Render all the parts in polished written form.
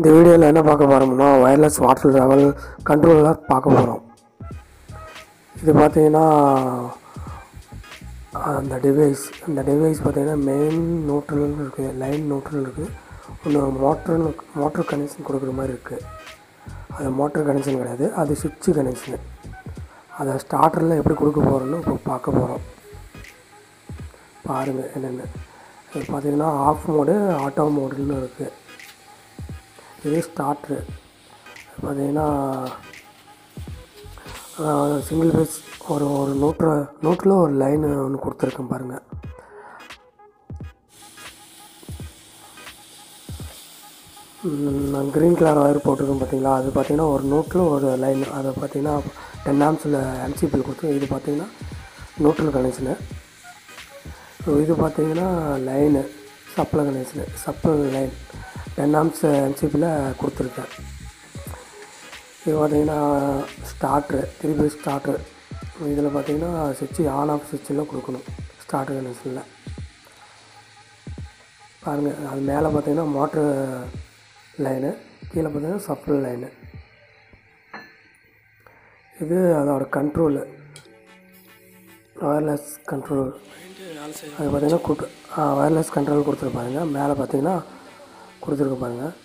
இந்த வீடியோவில் என்ன பார்க்க போகிறோம்னா வயர்லெஸ் வாட்டர் லெவல் கண்ட்ரோலர் பார்க்க போகிறோம். இது பார்த்தீங்கன்னா அந்த டிவைஸ் பார்த்தீங்கன்னா மெயின் நியூட்ரல் இருக்குது, லைன் நியூட்ரல் இருக்குது, ஒன்று மோட்டர் கனெக்ஷன் கொடுக்குற மாதிரி இருக்குது. அது மோட்டர் கனெக்ஷன் கிடையாது, அது சுவிட்சு கனெக்ஷனு. அதை ஸ்டார்டரில் எப்படி கொடுக்க போகிறோன்னு இப்போ பார்க்க போகிறோம். பாருங்கள் என்னென்னு. இது பார்த்தீங்கன்னா ஆஃப் மோடு, ஆட்டோ மோடுன்னு இருக்குது. இது ஸ்டார்ட்ரு பார்த்தீங்கன்னா சிங்கிள் பேஸ் ஒரு நூற்றில் ஒரு லைனு ஒன்று கொடுத்துருக்கேன் பாருங்கள். நான் க்ரீன் கலர் ஒயர் போட்டிருக்கேன் பார்த்தீங்களா, அது பார்த்திங்கன்னா ஒரு நூற்றில் ஒரு லைன். அதை பார்த்திங்கன்னா 10 ஆம்ஸில் எம்சிபியில் கொடுத்து, இது பார்த்திங்கன்னா நியூட்ரல் கனெக்ஷனு. இது பார்த்திங்கன்னா line supply connection, supply line 10 amps எம்சிபியில் கொடுத்துருக்கேன். இது பார்த்திங்கன்னா ஸ்டார்ட்ரு 3 பேஸ் ஸ்டார்ட்ரு. இதில் பார்த்திங்கன்னா சுவிட்சு ஆன் ஆஃப் சுவிட்செல்லாம் கொடுக்கணும் ஸ்டார்ட்ரு கனெக்ஷனில். பாருங்கள், அது மேலே பார்த்திங்கன்னா மோட்ரு லைனு, கீழே பார்த்திங்கன்னா சப்ளை லைனு. இது அதோட கண்ட்ரோலு, ஒயர்லெஸ் கண்ட்ரோல். அது பார்த்திங்கன்னா ஒயர்லெஸ் கண்ட்ரோல் கொடுத்துருப்பாருங்க. மேலே பார்த்திங்கன்னா கொடுத்துருக்க பாருங்கள்.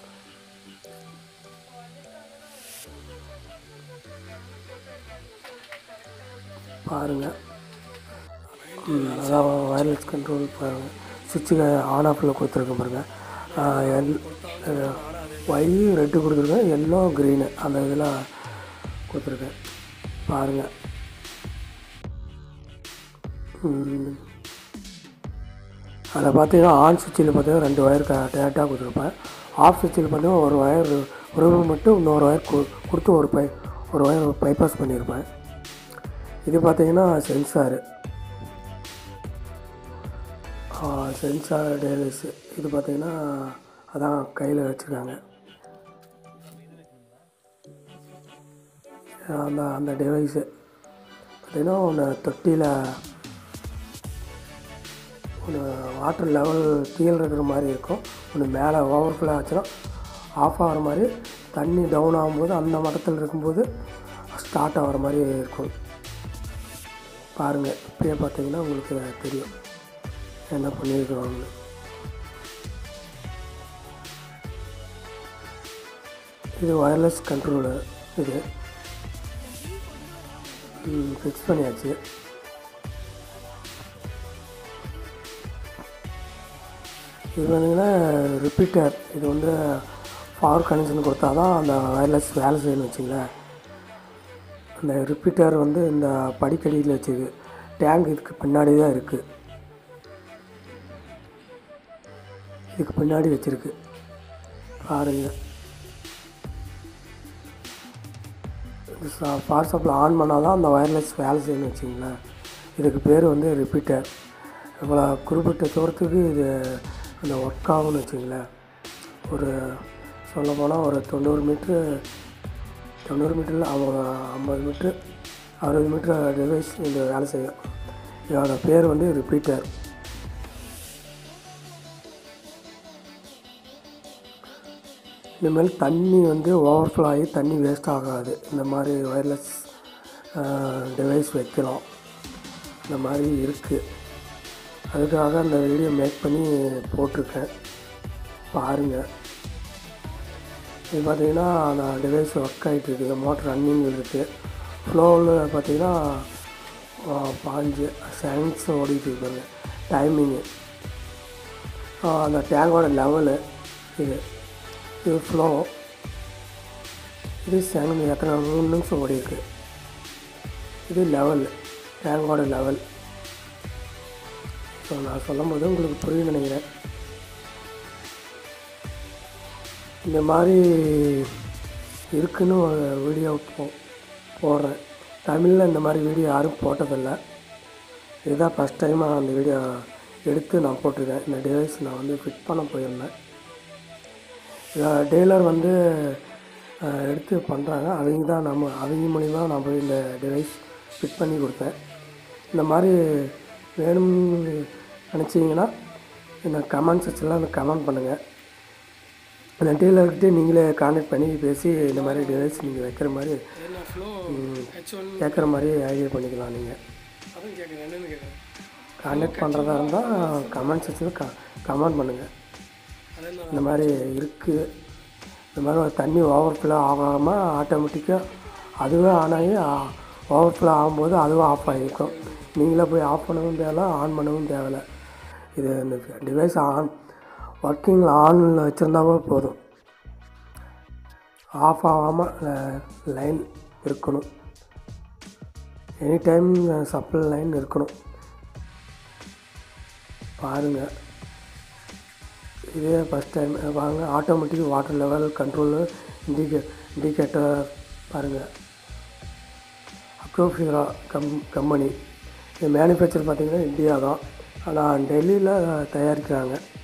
பாருங்கள், அதான் ஒயர்லெஸ் கண்ட்ரோல் பாருங்கள். சுவிட்சு ஆன் ஆஃபில் கொடுத்துருக்க பாருங்கள். ஒய் ரெட்டு கொடுத்துருக்கேன், எல்லோ க்ரீனு அந்த இதில் கொடுத்துருக்கேன் பாருங்கள். அதில் பார்த்தீங்கன்னா ஆன் சுவிட்சில் பார்த்தீங்கன்னா 2 ஒயர் டேரெக்டாக கொடுத்துருப்பேன். ஆஃப் சுவிட்சில் பார்த்தீங்கன்னா ஒரு ஒயர் மட்டும் இன்னொரு ஒயர் கொடுத்து ஒரு ஒயர் பைபாஸ் பண்ணியிருப்பேன். இது பார்த்தீங்கன்னா சென்சார் டேலிஸு. இது பார்த்தீங்கன்னா அதான் கையில் வச்சுருக்காங்க. அந்த டிவைஸு பார்த்தீங்கன்னா ஒன்று தொட்டியில் ஒன்று வாட்டர் லெவல் கீழே இருக்கிற மாதிரி இருக்கும், ஒன்று மேலே ஓவர்ஃப்ளோ ஆச்சுன்னா ஆஃப் ஆகிற மாதிரி, தண்ணி டவுன் ஆகும்போது அந்த மட்டத்தில் இருக்கும்போது ஸ்டார்ட் ஆகிற மாதிரி இருக்கும். பாருங்கள், இப்படியே பார்த்தீங்கன்னா உங்களுக்கு தெரியும் என்ன பண்ணியிருக்கிறோம்னு. இது ஒயர்லெஸ் கண்ட்ரோலு. இது ஃபிக்ஸ் பண்ணியாச்சு. இது பார்த்தீங்கன்னா ரிப்பீட்டர். இது வந்து பவர் கனெக்ஷன் கொடுத்தா தான் அந்த ஒயர்லெஸ் வேலை செய்யணும்னு வச்சுங்களேன். அந்த ரிப்பீட்டர் வந்து இந்த படிக்கடியில் வச்சுருக்கு. டேங்க் இதுக்கு பின்னாடி தான் இருக்குது, இதுக்கு பின்னாடி வச்சுருக்கு பாருங்கள். பவர் சப்ளை ஆன் பண்ணால் தான் அந்த ஒயர்லெஸ் வேலை செய்யணும்னு வச்சுங்களேன். இதுக்கு பேர் வந்து ரிப்பீட்டர். இவ்வளோ குறிப்பிட்ட தூரத்துக்கு இது அந்த ஒர்க் ஆகும்னு வச்சுங்களேன். ஒரு சொல்லப்போனால் ஒரு 90 மீட்டரில் 50 மீட்ரு 60 மீட்ரு டிவைஸ் இந்த வேலை செய்யும். இதோட பேர் வந்து ரிப்பீட்டர். இனிமேல் தண்ணி வந்து ஓவர்ஃப்ளோ ஆகி தண்ணி வேஸ்ட் ஆகாது. இந்த மாதிரி ஒயர்லெஸ் டிவைஸ் வைக்கலாம். இந்த மாதிரி இருக்குது, அதுக்காக அந்த வீடியோ மேக் பண்ணி போட்டிருக்கேன் பாருங்கள். இது பார்த்திங்கன்னா அந்த டிவைஸ் ஒர்க் ஆகிட்டு இருக்குது, மோட்டர் ரன்னிங் இருக்குது. ஃப்ளோவில் பார்த்திங்கன்னா 5 செகண்ட்ஸ் ஓடிட்டு இருக்காங்க டைமிங்கு. அந்த டேங்கோட லெவலு இது ஃப்ளோ. இது செகண்ட் எத்தனை 3 நிமிஷம் ஓடி இருக்கு. இது லெவல், டேங்கோட லெவல். ஸோ நான் சொல்லும் போது உங்களுக்கு புரியும் நினைக்கிறேன். இந்த மாதிரி இருக்குன்னு ஒரு வீடியோ போடுறேன். தமிழில் இந்த மாதிரி வீடியோ யாரும் போட்டதில்லை, இதுதான் ஃபஸ்ட் டைமாக அந்த வீடியோ எடுத்து நான் போட்டிருக்கேன். இந்த டிவைஸ் நான் வந்து ஃபிட் பண்ண போயிருந்தேன். டீலர் வந்து எடுத்து பண்ணுறாங்க, அவங்க மூலிமா நான் போய் இந்த டிவைஸ் ஃபிட் பண்ணி கொடுத்தேன். இந்த மாதிரி வேணும்னு நினச்சிங்கன்னா இந்த கமெண்ட் செக்ஷனில் கமெண்ட் பண்ணுங்கள். அந்த டீலர்கிட்ட நீங்களே கான்டாக்ட் பண்ணி பேசி இந்த மாதிரி டிவைஸ் நீங்கள் வைக்கிற மாதிரி கேட்குற மாதிரி ஐடியா பண்ணிக்கலாம். நீங்கள் கான்டாக்ட் பண்ணுறதா இருந்தால் கமெண்ட் செக்ஷனில் கமெண்ட் பண்ணுங்கள். இந்த மாதிரி இருக்குது, இந்த மாதிரி ஒரு தண்ணி ஓவர்ஃப்ளோ ஆகாமல் ஆட்டோமேட்டிக்காக அதுவே ஆன் ஆகி ஓவர்ஃப்ளோ ஆகும்போது அதுவே ஆஃப் ஆகிருக்கும். நீங்களே போய் ஆஃப் பண்ணவும் தேவையில்ல, ஆன் பண்ணவும் தேவையில்ல. இது இந்த டிவைஸ் ஒர்க்கிங்கில் ஆனில் வச்சுருந்தாவே போதும், ஆஃப் ஆகாமல் லைன் இருக்கணும். எனி டைம் சப்ளை லைன் இருக்கணும். பாருங்கள், இதே ஃபஸ்ட் டைம் வாங்க. Automatic water level control indicator பாருங்கள். அக்ரோஃபிரா கம்பெனி இது மேனுஃபேக்சர் பார்த்திங்கன்னா இந்தியா தான், ஆனால் டெல்லியில் தயாரிக்கிறாங்க.